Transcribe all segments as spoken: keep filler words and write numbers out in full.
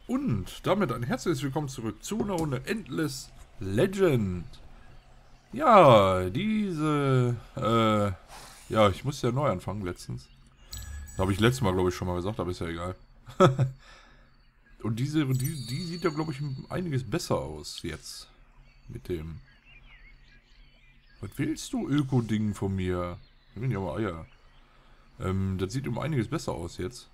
Und damit ein herzliches Willkommen zurück zu einer Runde Endless Legend. Ja, diese, äh, ja, ich musste ja neu anfangen letztens. Das habe ich letztes Mal, glaube ich, schon mal gesagt, aber ist ja egal. Und diese, die, die sieht ja, glaube ich, um einiges besser aus jetzt. Mit dem. Was willst du, Öko-Ding von mir? Ich will ja mal Eier. Ähm, das sieht um einiges besser aus jetzt.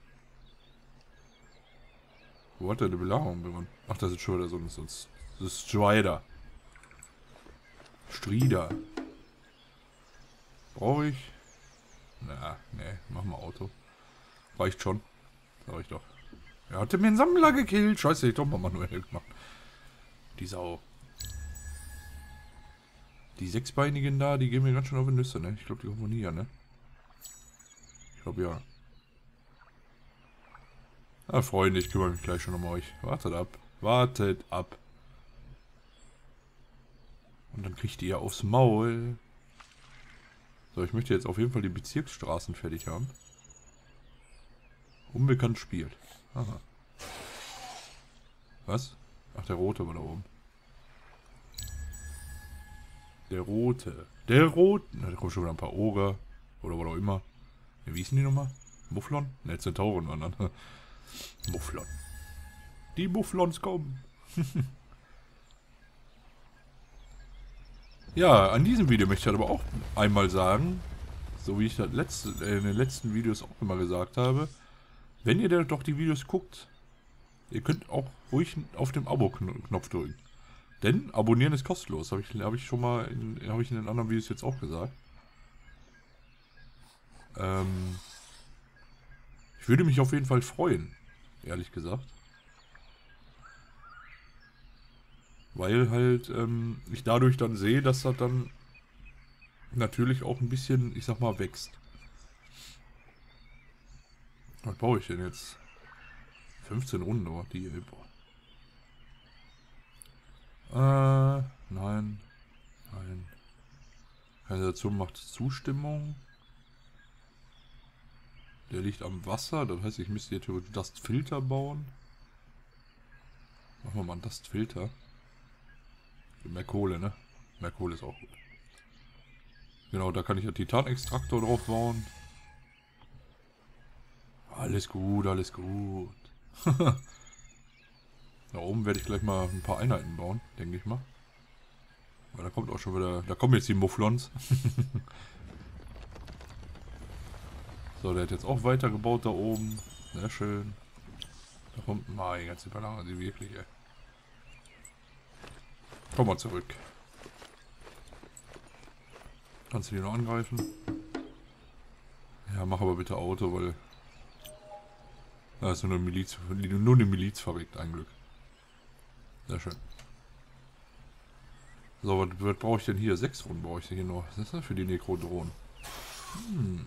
Wo hat er eine Belagerung begonnen? Ach, das ist schon wieder so ein, so ein Strider. Strider. Brauche ich? Na, ne, mach mal Auto. Reicht schon. Sag ich doch. Er hatte mir einen Sammler gekillt. Scheiße, ich doch mal manuell gemacht. Die Sau. Die Sechsbeinigen da, die gehen mir ganz schön auf die Nüsse, ne? Ich glaube, die kommen von hier, ne? Ich glaube, ja. Na, Freunde, ich kümmere mich gleich schon um euch. Wartet ab. Wartet ab. Und dann kriegt ihr ja aufs Maul. So, ich möchte jetzt auf jeden Fall die Bezirksstraßen fertig haben. Unbekannt spielt. Aha. Was? Ach, der Rote war da oben. Der Rote. Der Rote. Na, da kommen schon wieder ein paar Oger. Oder was auch immer. Ja, wie hießen die nochmal? Mufflon? Ne, Zentauren waren dann. Mufflon. Die Mufflons kommen. Ja, an diesem Video möchte ich aber auch einmal sagen, so wie ich das letzte, äh, in den letzten Videos auch immer gesagt habe, wenn ihr denn doch die Videos guckt, ihr könnt auch ruhig auf den Abo-Knopf drücken. Denn abonnieren ist kostenlos, habe ich, hab ich schon mal, habe ich in den anderen Videos jetzt auch gesagt. Ähm, ich würde mich auf jeden Fall freuen, ehrlich gesagt. Weil halt ähm, ich dadurch dann sehe, dass das dann natürlich auch ein bisschen, ich sag mal, wächst. Was brauche ich denn jetzt? fünfzehn Runden, aber die, boah. Äh, nein. Nein. Kanalisation macht Zustimmung. Der liegt am Wasser, das heißt, ich müsste hier theoretisch Dustfilter bauen. Machen wir mal einen Dustfilter. Mehr Kohle, ne? Mehr Kohle ist auch gut. Genau, da kann ich ja Titanextraktor drauf bauen. Alles gut, alles gut. Da oben werde ich gleich mal ein paar Einheiten bauen, denke ich mal. Weil da kommt auch schon wieder, da kommen jetzt die Mufflons. So, der hat jetzt auch weitergebaut da oben. Sehr schön. Da kommt mal die ganze Ballon, die wirklich, ey. Komm mal zurück. Kannst du die noch angreifen? Ja, mach aber bitte Auto, weil... Da ist nur eine Miliz, nur eine Miliz verrückt, ein Glück. Sehr schön. So, was, was brauche ich denn hier? Sechs Runden brauche ich hier noch. Was ist das für die Necrodrohnen? Hm.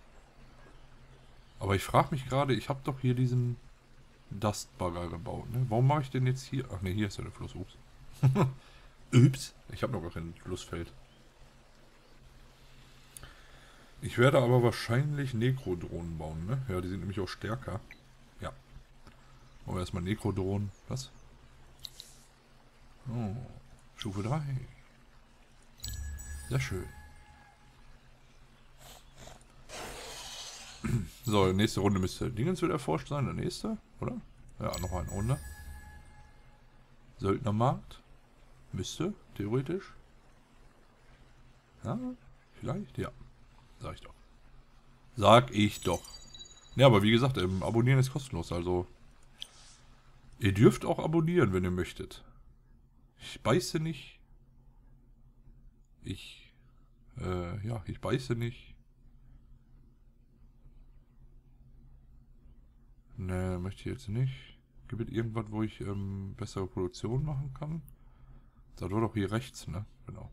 Aber ich frage mich gerade, ich habe doch hier diesen Dustbagger gebaut, ne? Warum mache ich denn jetzt hier? Ach ne, hier ist ja der Fluss. Ups. Ups. Ich habe noch gar kein Flussfeld. Ich werde aber wahrscheinlich Necrodrohnen bauen, ne? Ja, die sind nämlich auch stärker. Ja. Machen wir erstmal Necrodrohnen. Was? Oh. Stufe drei. Sehr schön. So, nächste Runde müsste Dingens wieder erforscht sein. Der nächste, oder? Ja, noch eine Runde. Söldnermarkt. Müsste, theoretisch. Ja, vielleicht, ja. Sag ich doch. Sag ich doch. Ja, aber wie gesagt, ähm, abonnieren ist kostenlos, also... Ihr dürft auch abonnieren, wenn ihr möchtet. Ich beiße nicht. Ich... Äh, ja, ich beiße nicht. Ne, möchte ich jetzt nicht. Gibt es irgendwas, wo ich ähm, bessere Produktion machen kann? Das war doch hier rechts, ne? Genau.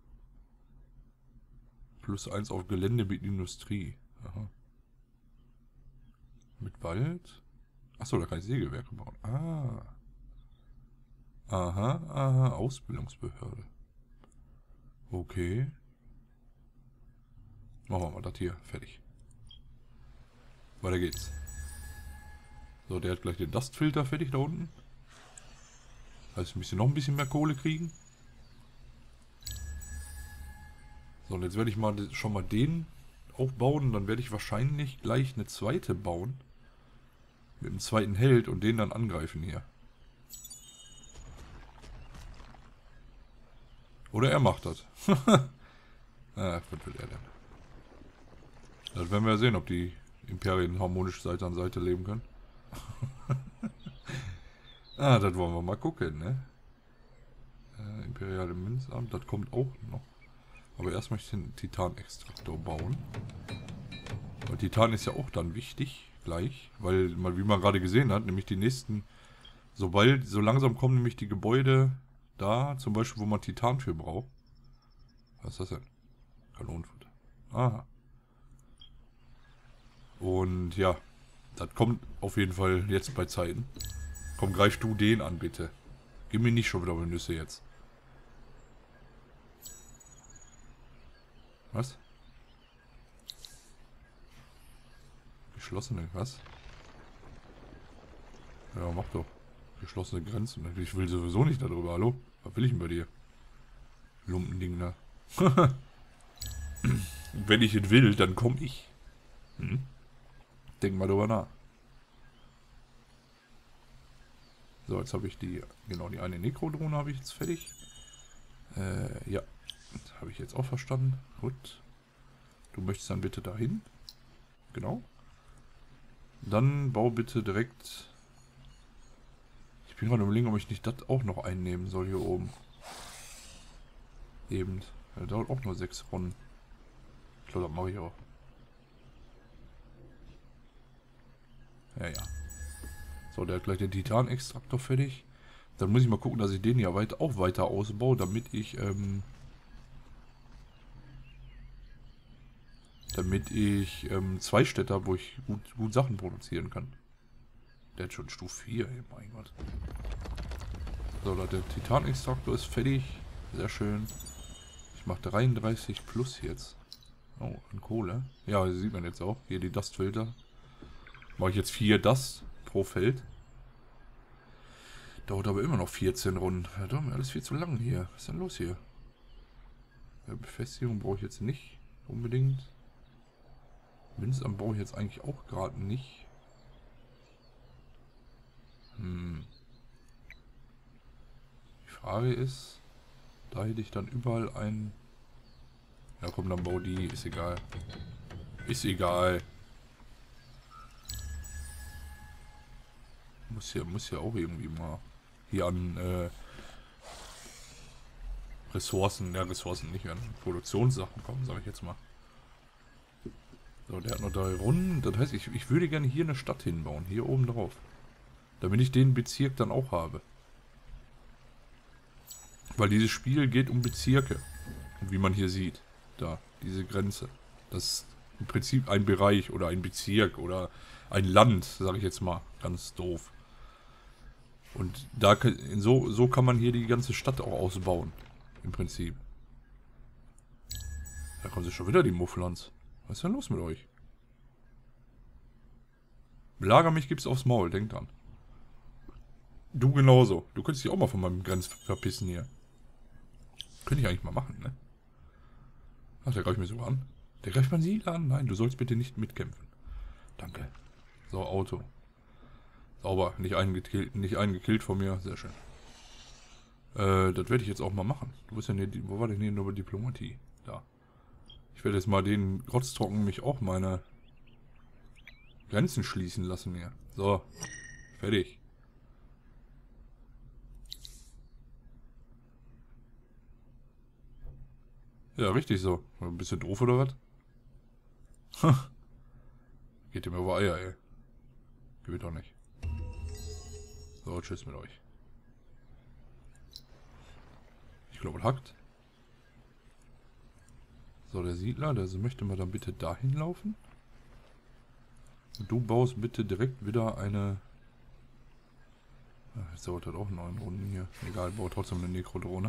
Plus eins auf Gelände mit Industrie. Aha. Mit Wald? Achso, da kann ich Sägewerke bauen. Ah. Aha, aha. Ausbildungsbehörde. Okay. Machen wir mal das hier. Fertig. Weiter geht's. So, der hat gleich den Dustfilter fertig da unten. Heißt, wir müssen noch ein bisschen mehr Kohle kriegen. So, und jetzt werde ich mal schon mal den aufbauen. Dann werde ich wahrscheinlich gleich eine zweite bauen. Mit einem zweiten Held und den dann angreifen hier. Oder er macht das. Ah, was will er denn? Das werden wir ja sehen, ob die Imperien harmonisch Seite an Seite leben können. Ah, das wollen wir mal gucken, ne? Äh, Imperiale Münzamt, das kommt auch noch. Aber erst möchte ich den Titanextraktor bauen. Weil Titan ist ja auch dann wichtig, gleich. Weil, wie man gerade gesehen hat, nämlich die nächsten... Sobald, so langsam kommen nämlich die Gebäude da, zum Beispiel, wo man Titan für braucht. Was ist das denn? Kanonenfutter. Aha. Und ja, das kommt auf jeden Fall jetzt bei Zeiten. Komm, greif du den an, bitte. Gib mir nicht schon wieder Nüsse jetzt. Was? Geschlossene, was? Ja, mach doch. Geschlossene Grenzen. Ich will sowieso nicht darüber. Hallo? Was will ich denn bei dir? Lumpending da. Wenn ich es will, dann komme ich. Hm? Denk mal drüber nach. So, jetzt habe ich die, genau, die eine Nekrodrohne habe ich jetzt fertig. Äh, ja. Habe ich jetzt auch verstanden. Gut. Du möchtest dann bitte dahin. Genau. Dann bau bitte direkt... Ich bin gerade überlegen, ob ich nicht das auch noch einnehmen soll hier oben. Eben. Das dauert auch nur sechs Runden. Ich glaube, das mache ich auch. Ja, ja. So, der hat gleich den Titanextraktor fertig. Dann muss ich mal gucken, dass ich den ja weit, auch weiter ausbaue, damit ich, ähm... Damit ich, ähm, zwei Städte habe, wo ich gut, gut Sachen produzieren kann. Der hat schon Stufe vier, ey, mein Gott. So, der Titanextraktor ist fertig. Sehr schön. Ich mache dreiunddreißig plus jetzt. Oh, an Kohle. Ja, sieht man jetzt auch. Hier die Dustfilter. Mache ich jetzt vier Dust pro Feld. Dauert aber immer noch vierzehn Runden. Ja, doch, alles viel zu lang hier. Was ist denn los hier? Ja, Befestigung brauche ich jetzt nicht unbedingt. Münzamt brauche ich jetzt eigentlich auch gerade nicht. Hm. Die Frage ist, da hätte ich dann überall ein... Ja komm, dann bau die, ist egal. Ist egal. Muss ja, muss ja auch irgendwie mal hier an äh, Ressourcen, ja Ressourcen nicht, an Produktionssachen kommen, sage ich jetzt mal. So, der hat noch drei Runden. Das heißt, ich, ich würde gerne hier eine Stadt hinbauen, hier oben drauf. Damit ich den Bezirk dann auch habe. Weil dieses Spiel geht um Bezirke. Und wie man hier sieht, da, diese Grenze. Das ist im Prinzip ein Bereich oder ein Bezirk oder ein Land, sage ich jetzt mal, ganz doof. Und da so, so kann man hier die ganze Stadt auch ausbauen. Im Prinzip. Da kommen sie schon wieder, die Mufflons. Was ist denn los mit euch? Belager mich, gibt's aufs Maul, denk dran. Du genauso. Du könntest dich auch mal von meinem Grenz verpissen hier. Könnte ich eigentlich mal machen, ne? Ach, der greift mir sogar an. Der greift mein Siedler an. Nein, du sollst bitte nicht mitkämpfen. Danke. So, Auto. Sauber. Nicht eingekillt, nicht eingekillt von mir. Sehr schön. Äh, das werde ich jetzt auch mal machen. Du bist ja nicht, wo war denn hier nur Diplomatie? Da. Ich werde jetzt mal den Grotztrocken mich auch meine Grenzen schließen lassen hier. So. Fertig. Ja, richtig so. Ein bisschen doof oder was? Geht dem über Eier, ey. Geht doch nicht. So, tschüss mit euch. Ich glaube, es hackt. So, der Siedler, der möchte mal dann bitte dahin laufen. Und du baust bitte direkt wieder eine... Ach, jetzt dauert das auch neun Runden hier. Egal, baut trotzdem eine Nekrodrohne.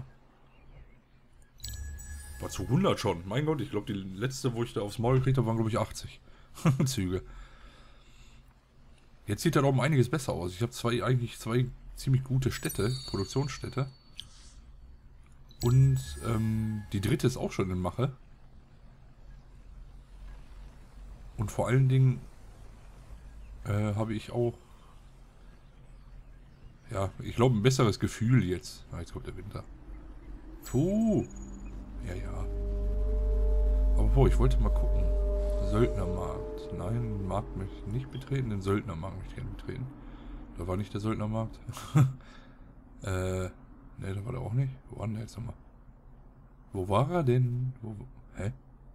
War zu hundert schon. Mein Gott, ich glaube, die letzte, wo ich da aufs Maul gekriegt habe, waren, glaube ich, achtzig Züge. Jetzt sieht da oben einiges besser aus. Ich habe zwei, eigentlich zwei ziemlich gute Städte, Produktionsstädte. Und ähm, die dritte ist auch schon in Mache. Und vor allen Dingen äh, habe ich auch, ja, ich glaube, ein besseres Gefühl jetzt. Ah, jetzt kommt der Winter. Puh. Ja, ja. Aber boah, ich wollte mal gucken. Söldnermarkt. Nein, Markt möchte ich nicht betreten. Den Söldnermarkt möchte ich gerne betreten. Da war nicht der Söldnermarkt. äh, ne, da war der auch nicht. Wo war denn der jetzt nochmal? Wo war er denn? Wo, hä?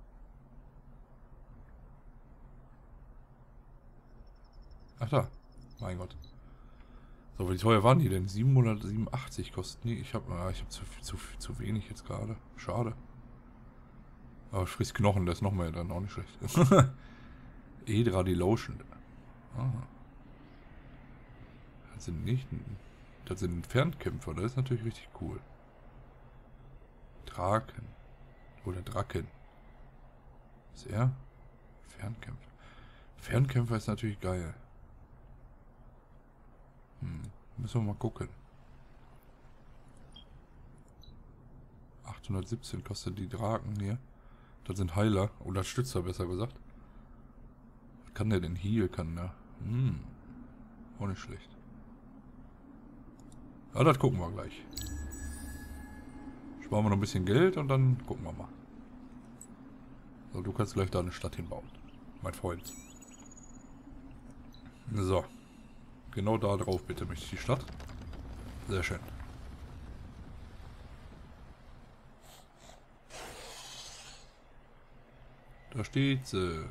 Ach da. Mein Gott. So, wie teuer waren die denn? siebenhundertsiebenundachtzig kosten die. Ich habe ah, ich hab zu, zu, zu wenig jetzt gerade. Schade. Aber frisst Knochen, das ist noch mehr dann auch nicht schlecht. Edra die Lotion. Ah. Das sind nicht. Das sind Fernkämpfer, das ist natürlich richtig cool. Draken. Oder Draken. Ist er? Fernkämpfer. Fernkämpfer ist natürlich geil. Hm. Müssen wir mal gucken. achthundertsiebzehn kostet die Draken hier. Das sind Heiler. Oder Stützer, besser gesagt. Was kann der denn hier? Kann der? Hm. Auch nicht schlecht. Ja, das gucken wir gleich. Sparen wir noch ein bisschen Geld und dann gucken wir mal. So, du kannst gleich da eine Stadt hinbauen. Mein Freund. So. Genau da drauf bitte möchte ich die Stadt. Sehr schön. Da steht sie.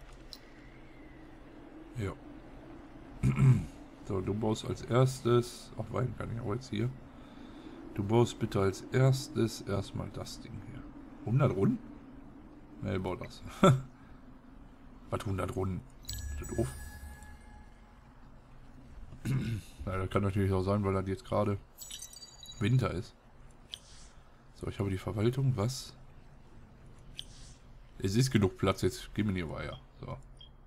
Ja. So, du baust als erstes. Ach, Wein kann ich auch jetzt hier. Du baust bitte als erstes erstmal das Ding hier. hundert Runden? Ne, bau das. Was hundert Runden? Ist das doof? Ja, das kann natürlich auch sein, weil das jetzt gerade Winter ist. So, ich habe die Verwaltung. Was? Es ist genug Platz, jetzt gehen wir hier weiter. So.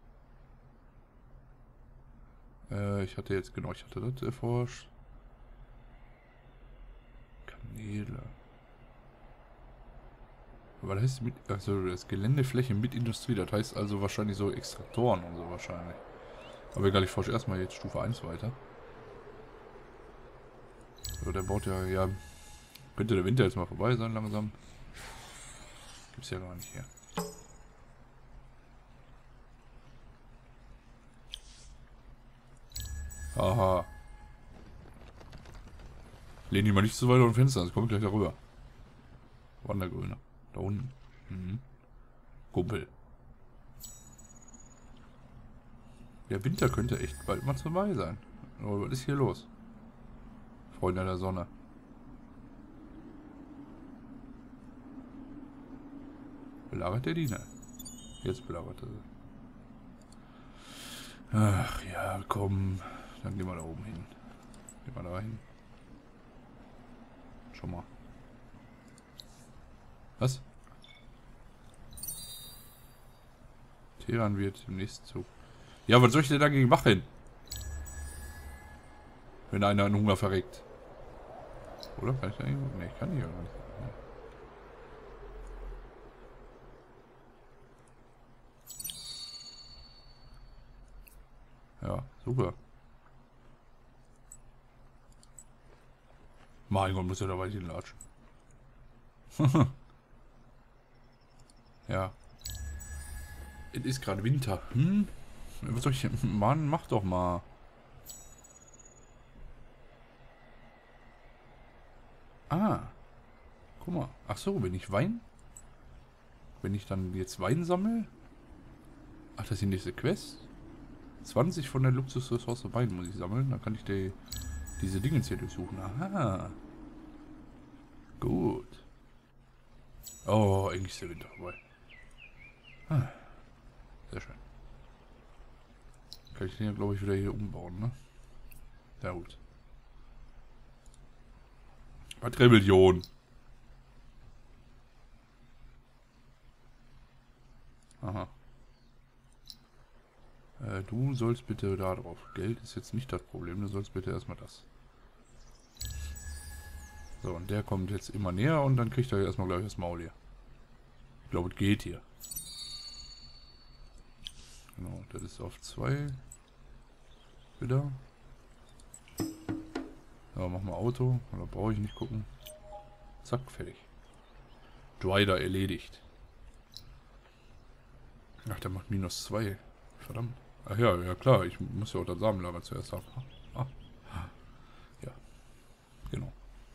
Äh, ich hatte jetzt, genau, ich hatte das erforscht. Kanäle. Aber das heißt mit, also das Geländefläche mit Industrie, das heißt also wahrscheinlich so Extraktoren und so wahrscheinlich. Aber egal, ich forsche erstmal jetzt Stufe eins weiter. So, der baut ja, ja, könnte der Winter jetzt mal vorbei sein langsam. Gibt's ja gar nicht hier. Aha. Lehn die mal nicht so weit aus dem Fenster, das kommt gleich darüber. Wandergrüne. Da unten. Mhm. Kumpel. Der Winter könnte echt bald mal vorbei sein. Aber was ist hier los? Freunde der Sonne. Belagert der Diener. Jetzt belagert er sie. Ach ja, komm. Dann gehen wir da oben hin. Gehen wir da hin. Schau mal. Was? Teheran wird im nächsten Zug. Ja, was soll ich denn dagegen machen? Wenn einer an Hunger verreckt. Oder? Kann ich da nicht? Ne, ich kann nicht. Nee. Ja, super. Mein Gott, muss ja da weit hinlatschen. Ja. Es ist gerade Winter. Hm? Was soll ich... Mann, mach doch mal. Ah. Guck mal. Ach so, wenn ich Wein... Wenn ich dann jetzt Wein sammle... Ach, das ist die nächste Quest. zwanzig von der Luxusressource Wein muss ich sammeln. Dann kann ich die, diese Dinge hier durchsuchen. Aha. Gut. Oh, eigentlich ist der Winter vorbei. Ah. Sehr schön. Kann ich den ja, glaube ich, wieder hier umbauen, ne? Ja, gut. Was Rebellion? Aha. Äh, du sollst bitte da drauf. Geld ist jetzt nicht das Problem. Du sollst bitte erstmal das. So, und der kommt jetzt immer näher und dann kriegt er erstmal gleich das Maul hier. Ich glaube, es geht hier. Genau, das ist auf zwei. Wieder. Ja, mach mal Auto. Da brauche ich nicht gucken. Zack, fertig. Drider erledigt. Ach, der macht minus zwei. Verdammt. Ach ja, ja klar. Ich muss ja auch das Samenlager zuerst haben. Ah. Ja. Genau.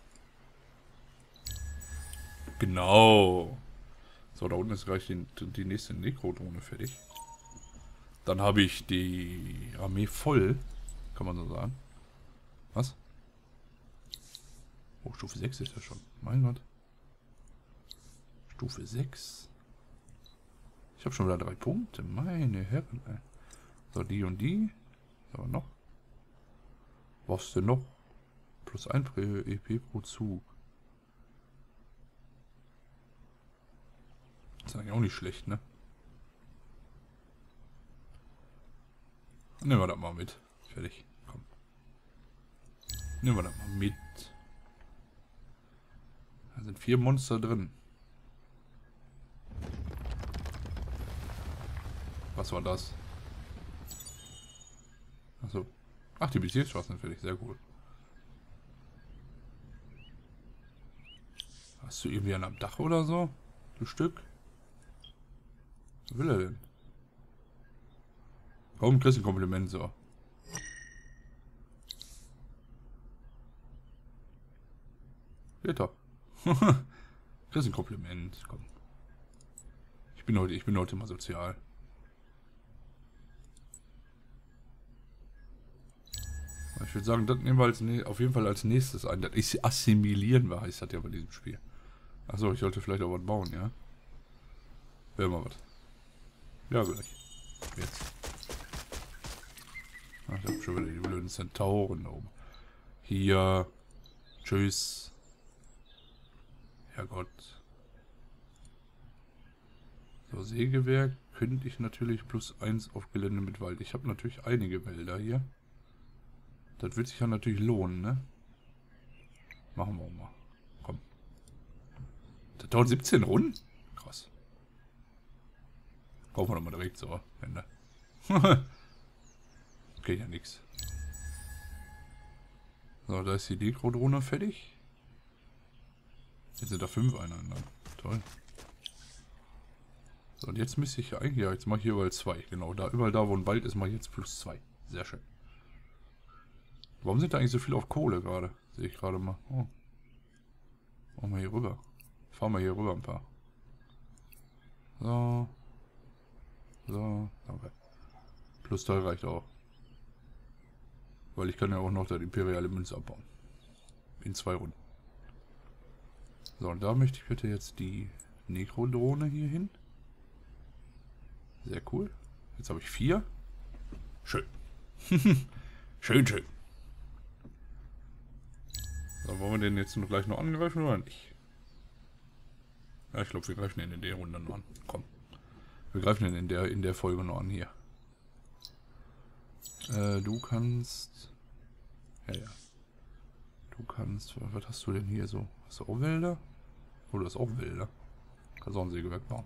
Genau. So, da unten ist gleich die, die nächste Nekro-Drohne fertig. Dann habe ich die Armee voll. Kann man so sagen. Was? Oh, Stufe sechs ist das schon. Mein Gott. Stufe sechs. Ich habe schon wieder drei Punkte. Meine Herren. Ey. So, die und die. So, noch. Was denn noch? Plus ein E P pro Zug. Das ist eigentlich auch nicht schlecht, ne? Nehmen wir das mal mit. Fertig. Komm. Nehmen wir das mal mit. Da sind vier Monster drin. Was war das? Achso. Ach, die Bezirksstraßen sind fertig. Sehr gut. Hast du irgendwie einen am Dach oder so? Du Stück? Was will er denn? Komm, kriegst ein Kompliment so. Geht doch. Kriegst ein Kompliment. Komm. Ich bin heute, ich bin heute mal sozial. Ich würde sagen, das nehmen wir als auf jeden Fall als nächstes ein. Das ist assimilieren wir, heißt das ja bei diesem Spiel. Achso, ich sollte vielleicht auch was bauen, ja? Wäre mal was. Ja, gleich. Jetzt. Ach, ich hab schon wieder die blöden Zentauren da oben. Hier. Tschüss. Herrgott. So, Sägewerk könnte ich natürlich plus eins auf Gelände mit Wald. Ich habe natürlich einige Wälder hier. Das wird sich ja natürlich lohnen, ne? Machen wir auch mal. Komm. Das dauert siebzehn Runden? Krass. Kaufen wir doch mal direkt so. Ende. Okay, ja nix. So, da ist die Nekro-Drohne fertig. Jetzt sind da fünf Einheiten. Toll. So, und jetzt müsste ich ja eigentlich, ja, jetzt mache ich hier überall zwei. Genau, da überall da, wo ein Wald ist, mache ich jetzt plus zwei. Sehr schön. Warum sind da eigentlich so viel auf Kohle gerade? Sehe ich gerade mal. Oh. Machen wir hier rüber. Fahren wir hier rüber ein paar. So. So. Danke. Plus drei reicht auch. Weil ich kann ja auch noch das imperiale Münze abbauen. In zwei Runden. So, und da möchte ich bitte jetzt die Nekro-Drohne hier hin. Sehr cool. Jetzt habe ich vier. Schön. Schön, schön. So, wollen wir den jetzt noch gleich noch angreifen oder nicht? Ja, ich glaube, wir greifen den in der Runde noch an. Komm. Wir greifen den in der, in der Folge noch an hier. Äh, du kannst... Ja, ja. Du kannst... Was hast du denn hier so? Hast du auch Wälder? Oh, du hast auch Wälder. Kannst auch ein Sägewerk bauen.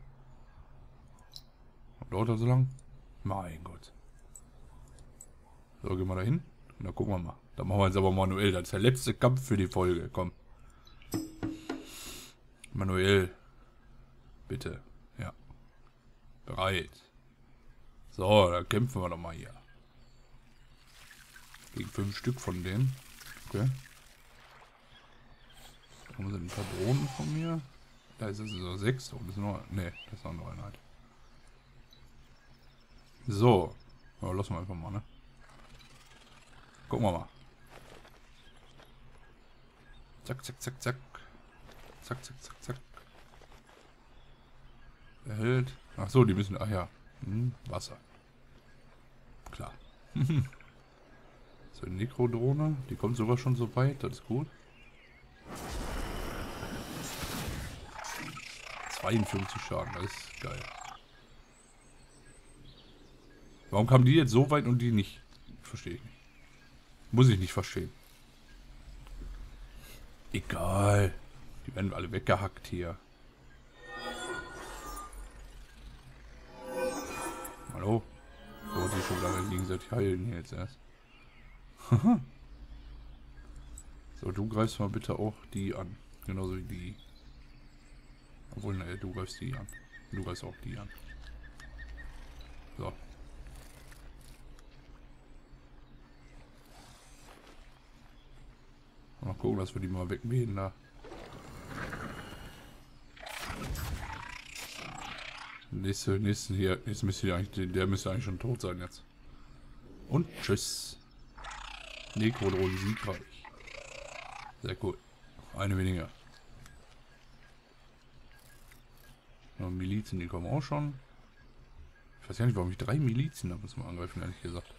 Und dauert das so lang? Mein Gott. So, gehen wir da hin. Und dann gucken wir mal. Dann machen wir jetzt aber manuell. Das ist der letzte Kampf für die Folge. Komm. Manuell. Bitte. Ja. Bereit. So, dann kämpfen wir doch mal hier. Gegen fünf Stück von denen. Okay. Da haben sie ein paar Drohnen von mir. Da ist es so sechs. Und das ist nur. Ne, das ist noch eine Einheit. So. Ja, lassen wir einfach mal, ne? Gucken wir mal. Zack, zack, zack, zack. Zack, zack, zack, zack. Erhält. Ach so, die müssen. Ach ja. Hm, Wasser. Klar. So, eine Nekro-Drohne. Die kommt sogar schon so weit. Das ist gut. zweiundfünfzig Schaden. Das ist geil. Warum kamen die jetzt so weit und die nicht? Verstehe ich nicht. Muss ich nicht verstehen. Egal. Die werden alle weggehackt hier. Hallo? So, die schon lange gegenseitig heilen hier jetzt erst. So, du greifst mal bitte auch die an. Genauso wie die. Obwohl, ne, du greifst die an. Du greifst auch die an. So. Mal gucken, dass wir die mal wegmähen da. Nächste, nächsten hier, jetzt müsste eigentlich, der müsste eigentlich schon tot sein jetzt. Und tschüss. Necrodrohne siegreich. Sehr cool. Eine weniger. Noch Milizen, die kommen auch schon. Ich weiß ja nicht, warum ich drei Milizen habe, muss man angreifen, ehrlich gesagt.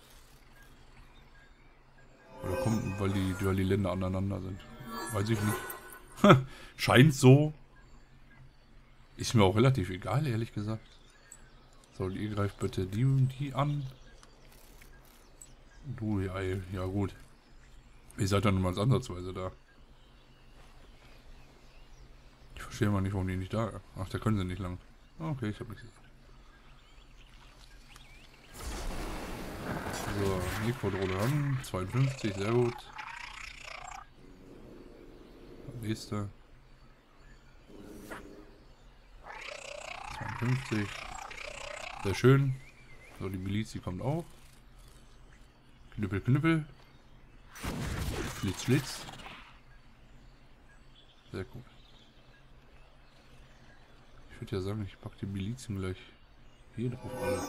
Oder kommt, weil die, weil die Länder aneinander sind. Weiß ich nicht. Scheint so. Ist mir auch relativ egal, ehrlich gesagt. So, ihr greift bitte die und die an. Du, ja, ja gut. Ihr seid dann mal ansatzweise da. Ich verstehe mal nicht, warum die nicht da. Ach, da können sie nicht lang. Okay, ich habe nichts gesagt. So, Necrodrohne an. zweiundfünfzig, sehr gut. Nächste. zweiundfünfzig. Sehr schön. So, die Miliz, die kommt auch. Knüppel, Knüppel. Schlitz, Schlitz. Sehr gut. Ich würde ja sagen, ich packe die Milizen gleich hier drauf alle.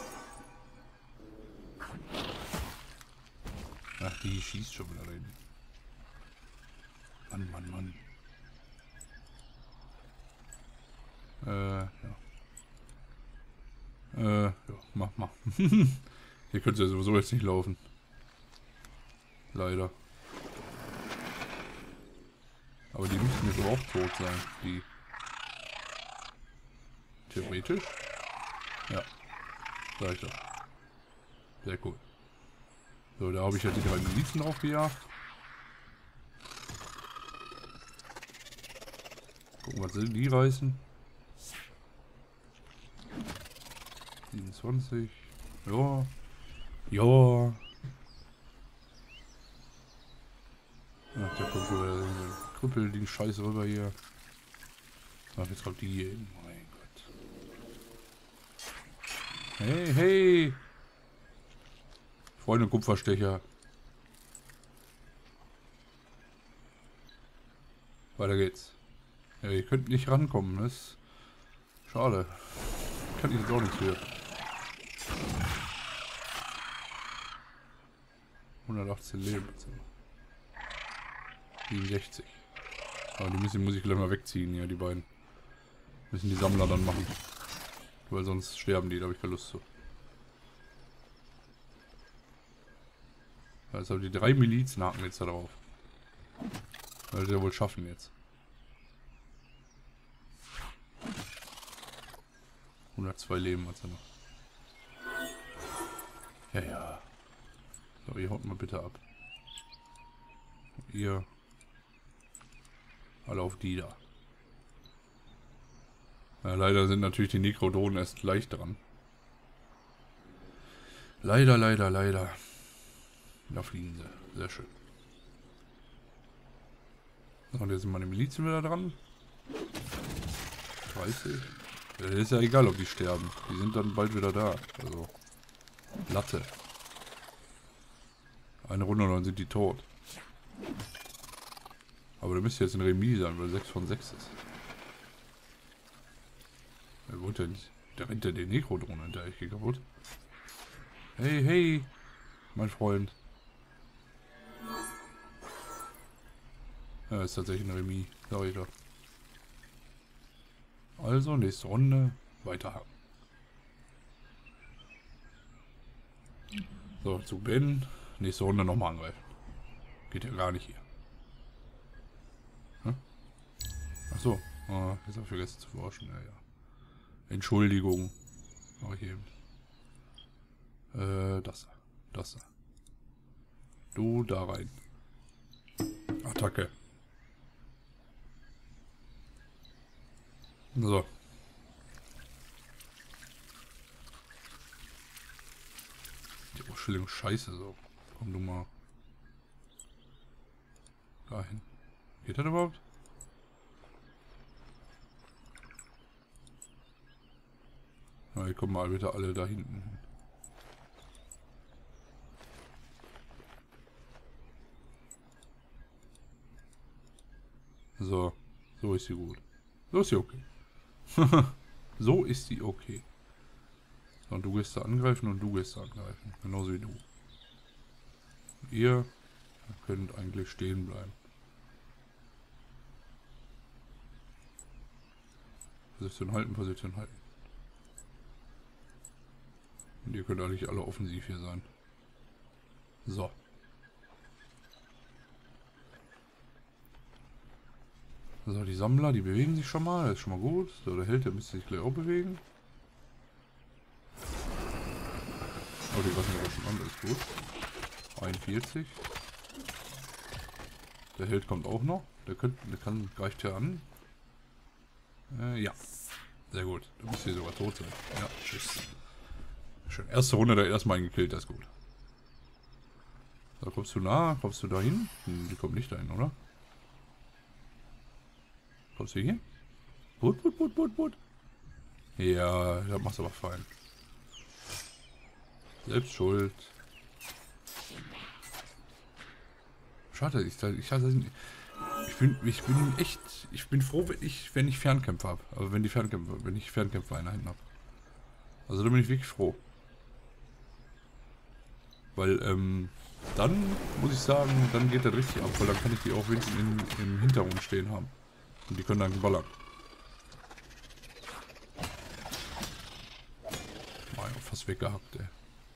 Ach, die schießt schon wieder rein. Mann, Mann, Mann. Äh, ja. Äh, ja, mach mal. Hier könnte ja sowieso jetzt nicht laufen. Leider. Aber die müssten jetzt aber auch tot sein. Die. Theoretisch? Ja. Sag ich doch. Sehr cool. So, da habe ich halt die drei Milizen drauf gejagt. Gucken, was die reißen. siebenundzwanzig. Ja. Ja. Ach, der kommt schon wieder. Krüppel den Scheiß rüber hier. Ach, jetzt kommt die hier hin. Mein Gott. Hey, hey. Freunde Kupferstecher. Weiter geht's. Ja, ihr könnt nicht rankommen. Das ist schade. Kann ich jetzt auch nicht für. hundertachtzehn Leben. siebenundsechzig. Aber die müssen, muss ich gleich mal wegziehen, ja, die beiden. Müssen die Sammler dann machen. Weil sonst sterben die, da habe ich keine Lust zu. Also die drei Milizen haken jetzt da drauf. Weil sie ja wohl schaffen jetzt. hundertzwei Leben hat sie noch. Ja, ja. So, ihr haut mal bitte ab. Ihr. Alle auf die da. Ja, leider sind natürlich die Necrodrohnen erst gleich dran. Leider, leider, leider. Da fliegen sie. Sehr schön. Und jetzt sind meine Milizen wieder dran. dreißig. Ja, ist ja egal, ob die sterben. Die sind dann bald wieder da. Also. Latte. Eine Runde und dann sind die tot. Aber da müsste jetzt ein Remis sein, weil sechs von sechs ist. Er wollte ja nicht. Der rennt ja den Necrodrohnen hinterher. Ich gehe kaputt. Hey, hey. Mein Freund. Ja, ist tatsächlich ein Remis. Sag ich doch. Also, nächste Runde. Weiterhaken. So, zu Ben. Nächste Runde nochmal angreifen. Geht ja gar nicht hier. Hm? Achso. Oh, jetzt habe ich vergessen zu forschen. Ja, ja. Entschuldigung. Mach ich eben. Äh, das. Das. Du da rein. Attacke. So. Die Ausstellung scheiße so. Komm du mal. Dahin. Geht das überhaupt? Na, die kommen mal bitte alle da hinten hin. So. So ist sie gut. So ist sie okay. So ist sie okay. So, und du gehst da angreifen und du gehst da angreifen. Genauso wie du. Ihr könnt eigentlich stehen bleiben. Position halten, Position halten. Und ihr könnt eigentlich alle offensiv hier sein. So. So, die Sammler, die bewegen sich schon mal. Das ist schon mal gut. So, der Held, der müsste sich gleich auch bewegen. Oh, die lassen wir schon an. Das ist gut. einundvierzig. Der Held kommt auch noch. Der, könnte, der kann, greift hier an. Äh, ja. Sehr gut. Du musst hier sogar tot sein. Ja, tschüss. Schön. Erste Runde, der erstmal eingekillt, das ist gut. Da kommst du nah, kommst du dahin? Hm, die kommt nicht dahin, oder? Kommst du hier? Put, put, put, put, put. Ja, das machst du aber fein. Selbst schuld. Schade, ich, ich, ich, bin, ich bin echt, ich bin froh, wenn ich, wenn ich Fernkämpfer habe. Also wenn die Fernkämpfer, wenn ich Fernkämpfer einer hinten habe. Also da bin ich wirklich froh. Weil, ähm, dann muss ich sagen, dann geht das richtig ab, weil dann kann ich die auch wenigstens im, im Hintergrund stehen haben. Und die können dann ballern. Mal fast weggehackt, ey.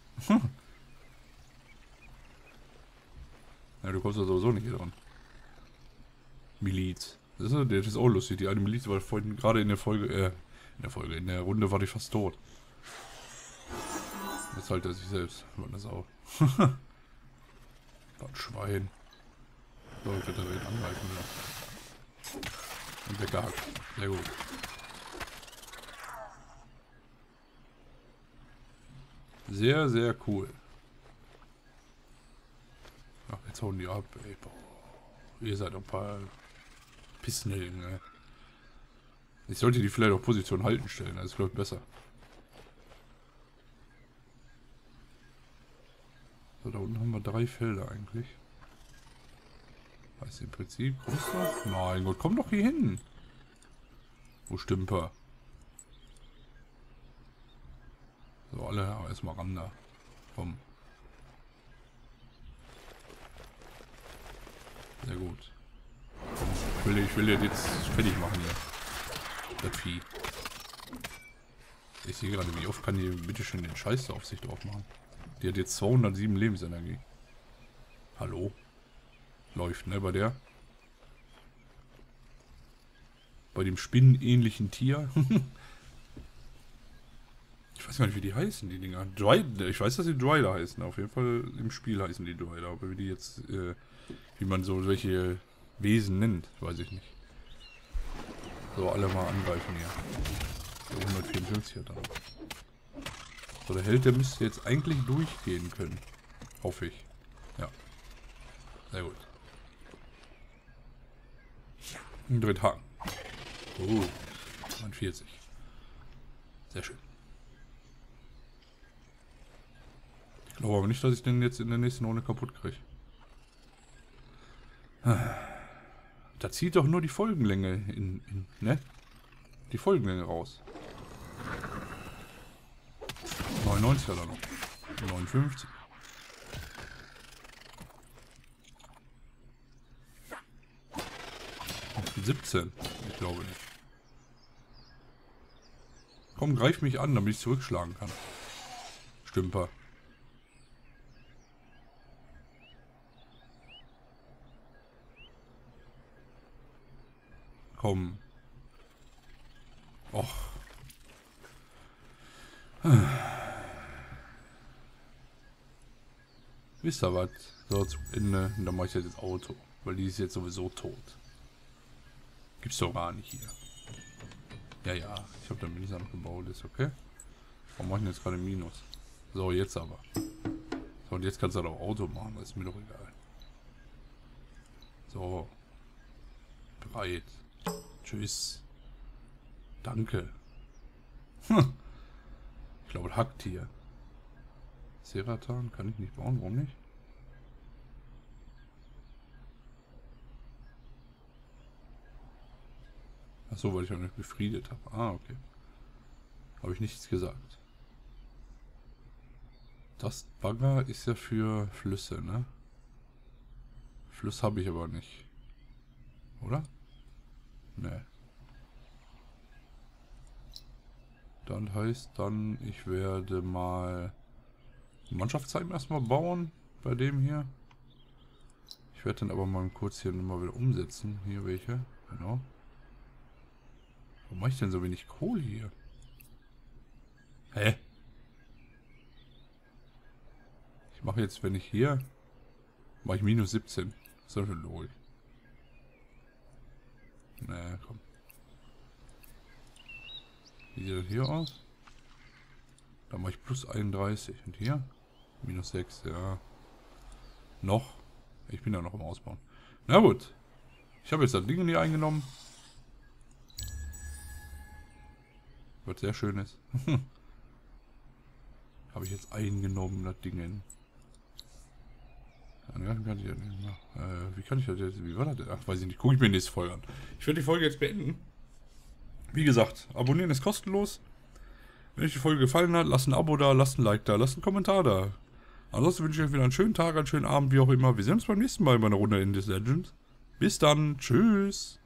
Ja, du kommst ja sowieso nicht hier dran. Miliz. Das ist, das ist auch lustig. Die eine Miliz war vorhin gerade in der Folge, äh, in der Folge, in der Runde war die fast tot. Jetzt halt er sich selbst. War das auch. Ein Schwein. So, ich werde da direkt angreifen. Ja. Und weggehackt. Sehr gut. Sehr, sehr cool. Ach, jetzt hauen die ab, ey. Boah. Ihr seid ein paar Pissnelgen, ey. Ich sollte die vielleicht auf Position halten stellen, das läuft besser. So, da unten haben wir drei Felder eigentlich. Heißt im Prinzip, kommst du? Nein Gott, komm doch hier hin. Wo Stümper? So, alle ja, erstmal ran da. Komm. Sehr gut. Komm, ich will, ich will jetzt fertig machen hier. Das Vieh. Ich sehe gerade, wie oft kann die bitte schön den Scheiß auf sich drauf machen. Die hat jetzt zweihundertsieben Lebensenergie. Hallo? Läuft, ne, bei der? Bei dem spinnenähnlichen Tier. Ich weiß gar nicht, wie die heißen, die Dinger. Dry, ich weiß, dass die Dryder heißen. Auf jeden Fall im Spiel heißen die Dryder. Aber wie die jetzt, äh, wie man so welche Wesen nennt, weiß ich nicht. So, alle mal angreifen hier. Der hundertvierundfünfzig hat dann. So, der Held, der müsste jetzt eigentlich durchgehen können. Hoffe ich. Ja. Sehr gut. Ein Dritthaken. Oh, einundvierzig. Sehr schön. Ich glaube aber nicht, dass ich den jetzt in der nächsten Runde kaputt kriege. Da zieht doch nur die Folgenlänge in, in, ne? Die Folgenlänge raus. neunundneunzig hat er noch. neunundfünfzig. siebzehn. Ich glaube nicht. Komm, greif mich an, damit ich zurückschlagen kann. Stümper. Komm. Och. Wisst ihr was? So, zum Ende. Und dann mache ich jetzt das Auto. Weil die ist jetzt sowieso tot. Gibt's doch gar nicht hier. Ja, ja. Ich habe da Minus gebaut. Ist okay. Warum mache ich denn jetzt gerade Minus? So, jetzt aber. So, und jetzt kannst du halt auch Auto machen. Das ist mir doch egal. So. Bereit. Tschüss. Danke. Hm. Ich glaube, es hackt hier. Seratan kann ich nicht bauen. Warum nicht? Achso, weil ich auch nicht befriedet habe. Ah, okay. Habe ich nichts gesagt. Das Bagger ist ja für Flüsse, ne? Fluss habe ich aber nicht. Oder? Ne. Dann heißt dann, ich werde mal Mannschaftsheim erstmal bauen. Bei dem hier. Ich werde dann aber mal kurz hier mal wieder umsetzen. Hier welche. Genau. Warum mache ich denn so wenig Kohle hier? Hä? Ich mache jetzt, wenn ich hier... Mache ich minus siebzehn. Das ist doch schon logisch. Na komm. Wie sieht das hier aus? Da mache ich plus einunddreißig. Und hier? Minus sechs, ja. Noch. Ich bin ja noch im Ausbauen. Na gut. Ich habe jetzt das Ding hier eingenommen. Was sehr schön ist. Habe ich jetzt eingenommen, das Ding. Äh, wie kann ich das jetzt? Wie war das? Ach, weiß ich nicht. Gucke ich mir in nächste Folge an. Ich werde die Folge jetzt beenden. Wie gesagt, abonnieren ist kostenlos. Wenn euch die Folge gefallen hat, lasst ein Abo da, lasst ein Like da, lasst einen Kommentar da. Ansonsten wünsche ich euch wieder einen schönen Tag, einen schönen Abend, wie auch immer. Wir sehen uns beim nächsten Mal bei einer Runde in This Legend. Bis dann. Tschüss.